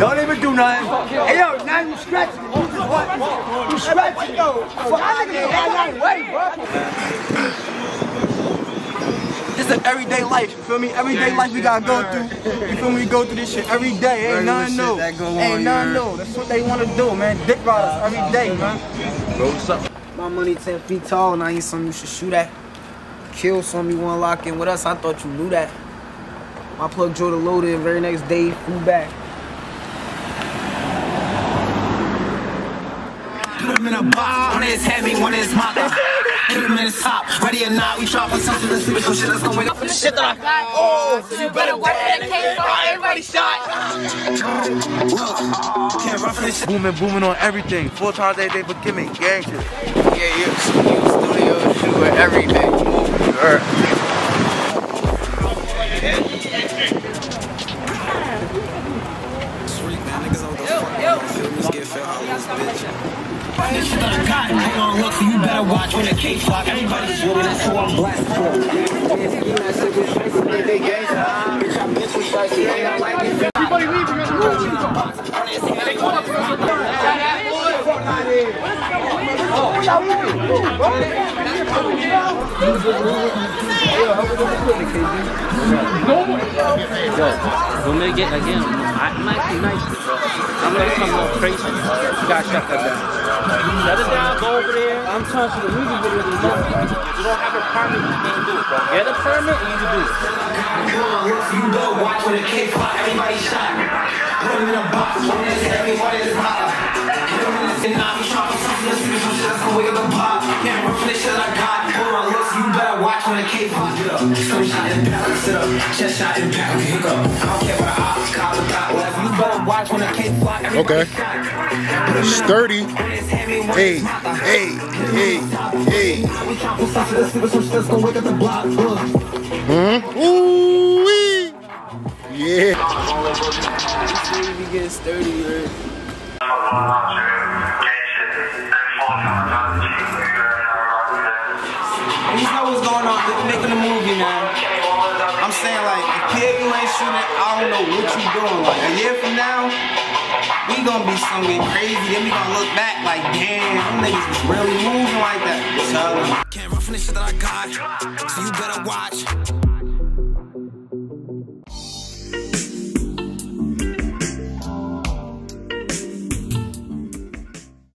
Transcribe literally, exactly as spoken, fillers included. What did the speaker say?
Don't even do nothing. Hey yo, now you stretching. What? You stretching? Yo, I niggas wait, bro. This is everyday life, you feel me? Everyday life we gotta go through. You feel me? We go through this shit every day. Ain't nothing new. Ain't nothing new. That's what they wanna do, man. Dick riders every day, man. Bro, what's up? My money ten feet tall, and I ain't something you should shoot at. Kill something you wanna lock in with us. I thought you knew that. My plug drove the loaded, and very next day flew back. Put him in a box, one is heavy, one is hot. Put him in the top, ready or not, we drop on something, let's see some shit, let's go wake up for the shit that I got. Oh, so you better watch that case, everybody shot. Can't run for this shit. Booming, booming on everything. Four times a day for Kimmy, gang shit. Yeah, you, you studio shooter every day. Sure. This shit that I got, hang on, look, so you better watch when the case flop. Everybody's shooting, that's who I'm blasting for. Everybody leave, you're gonna go. Yo, when they get again, I'm actually nice, bro. I'm gonna come up crazy. You gotta shut that down. Shut it down, go over there. I'm telling you, the music video is not. If you don't have a permit, you can't do it, bro. Get a permit and you can do it. You better watch when the case flop, everybody shot. Put him in a box, one is heavy, one is hot. Put him in the skin, now he's dropping something, let's see some shit, let's go wake up the pop. Can't run for this shit that I got. Hold on, look, you better watch when the case flop. Get up, some shot in back, sit up, chest shot in back, hiccup. I don't care what I ops, cop the dot, whatever. You better watch when the case flop, everybody shot. Sturdy. Hey, hey, hey, hey. Hmm? Ooh wee. Yeah. We get sturdy, right? You know what's going on? They're making a movie now. I'm saying, like, if P A U ain't shooting, I don't know what you doing. Like, a year from now, we gonna be something crazy. Then we gonna look back like, damn, them niggas was really moving like that. So, can't run from this shit that I got, so you better watch.